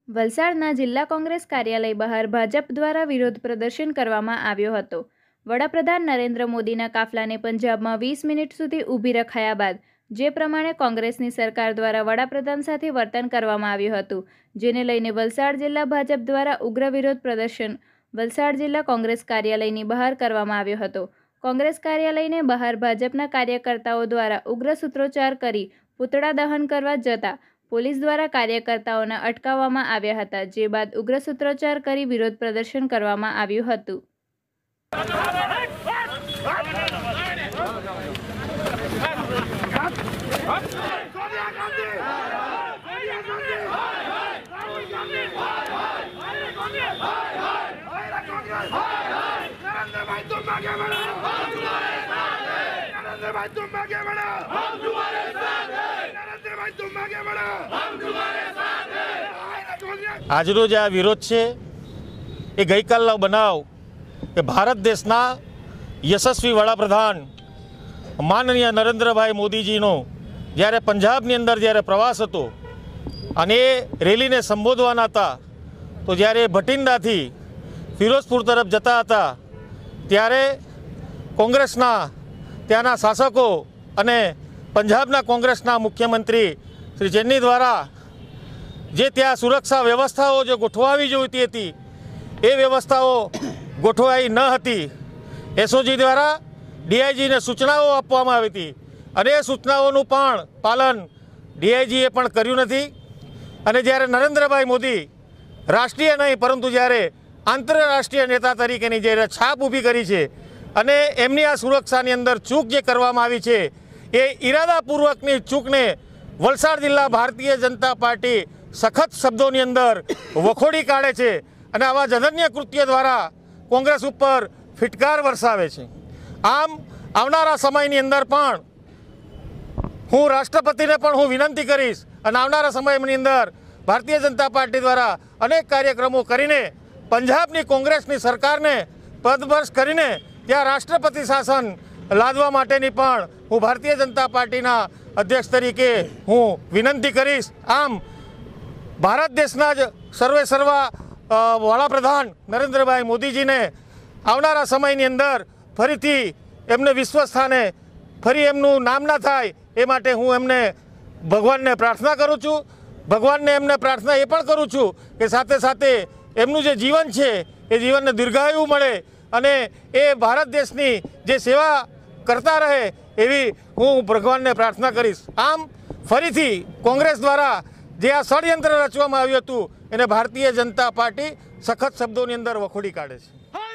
વલસાડના જિલ્લા કોંગ્રેસ કાર્યાલય બહાર ભાજપ દ્વારા વિરોધ પ્રદર્શન કરવામાં આવ્યો હતો। વડાપ્રધાન નરેન્દ્ર મોદીના કાફલાને પંજાબમાં 20 મિનિટ સુધી ઊભી રખાયા બાદ જે પ્રમાણે કોંગ્રેસની સરકાર દ્વારા વડાપ્રધાન સાથે વર્તન કરવામાં આવ્યું હતું, જેને લઈને વલસાડ જિલ્લા ભાજપ દ્વારા ઉગ્ર વિરોધ પ્રદર્શન વલસાડ જિલ્લા કોંગ્રેસ કાર્યાલયની બહાર કરવામાં આવ્યો હતો। કોંગ્રેસ કાર્યાલયને બહાર ભાજપના કાર્યકર્તાઓ દ્વારા ઉગ્ર સૂત્રોચ્ચાર કરી પૂતળા દહન કરવા જતા પોલીસ દ્વારા કાર્યકર્તાઓને અટકાવવામાં આવ્યા હતા, જે બાદ ઉગ્ર સૂત્રોચ્ચાર કરી વિરોધ પ્રદર્શન કરવામાં આવ્યું હતું। આજરોજ આ વિરોધ છે એ ગઈકાલનો બનાવ કે ભારત દેશના યશસ્વી વડાપ્રધાન માનનીય નરેન્દ્રભાઈ મોદીજીનો જ્યારે પંજાબની અંદર જ્યારે પ્રવાસ હતો અને એ રેલીને સંબોધવાના હતા, તો જ્યારે ભટિંડાથી ફિરોઝપુર તરફ જતા હતા ત્યારે કોંગ્રેસના ત્યાંના શાસકો અને પંજાબના કોંગ્રેસના મુખ્યમંત્રી શ્રી ચેન્ની દ્વારા જે ત્યાં સુરક્ષા વ્યવસ્થાઓ જે ગોઠવાવી જોઈતી હતી એ વ્યવસ્થાઓ ગોઠવાઈ ન હતી। એસઓજી દ્વારા ડીઆઈજીને સૂચનાઓ આપવામાં આવી હતી અને એ સૂચનાઓનું પણ પાલન ડીઆઈજીએ પણ કર્યું નથી। અને જ્યારે નરેન્દ્રભાઈ મોદી રાષ્ટ્રીય નહીં પરંતુ જ્યારે આંતરરાષ્ટ્રીય નેતા તરીકેની જે છાપ ઊભી કરી છે અને એમની આ સુરક્ષાની અંદર ચૂક જે કરવામાં આવી છે એ ઇરાદાપૂર્વકની ચૂકને વલસાડ જિલ્લા ભારતીય જનતા પાર્ટી સખત શબ્દોની અંદર વખોડી કાઢે છે અને આવા જઘન્ય કૃત્ય દ્વારા કોંગ્રેસ ઉપર ફિટકાર વરસાવે છે। આમ આવનારા સમયની અંદર પણ હું રાષ્ટ્રપતિને પણ હું વિનંતી કરીશ અને આવનારા સમયની અંદર ભારતીય જનતા પાર્ટી દ્વારા અનેક કાર્યક્રમો કરીને પંજાબની કોંગ્રેસની સરકારને પદભ્રષ્ટ કરીને ત્યાં રાષ્ટ્રપતિ શાસન લાદવા માટેની પણ હું ભારતીય જનતા પાર્ટીના અધ્યક્ષ તરીકે હું વિનંતી કરીશ। આમ ભારત દેશના જ સર્વે સર્વા વડાપ્રધાન નરેન્દ્રભાઈ મોદીજીને આવનારા સમયની અંદર ફરીથી એમને વિશ્વસ્થાને ફરી એમનું નામ ના થાય એ માટે હું એમને ભગવાનને પ્રાર્થના કરું છું। ભગવાનને એમને પ્રાર્થના એ પણ કરું છું કે સાથે સાથે એમનું જે જીવન છે એ જીવનને દીર્ઘાયુ મળે અને એ ભારત દેશની જે સેવા કરતા રહે એવી હું ભગવાનને પ્રાર્થના કરીશ। આમ ફરીથી કોંગ્રેસ દ્વારા જે આ ષડયંત્ર રચવામાં આવ્યું હતું એને ભારતીય જનતા પાર્ટી સખત શબ્દોની અંદર વખોડી કાઢે છે।